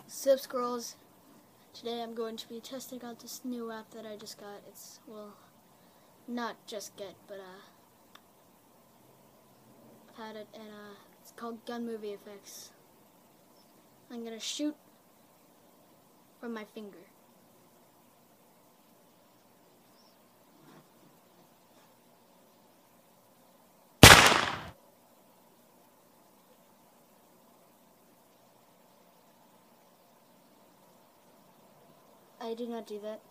Sup Scrolls. Today I'm going to be testing out this new app that I just got. It's, well, not just get, but I've had it, and it's called Gun Movie Effects. I'm gonna shoot from my finger. I did not do that.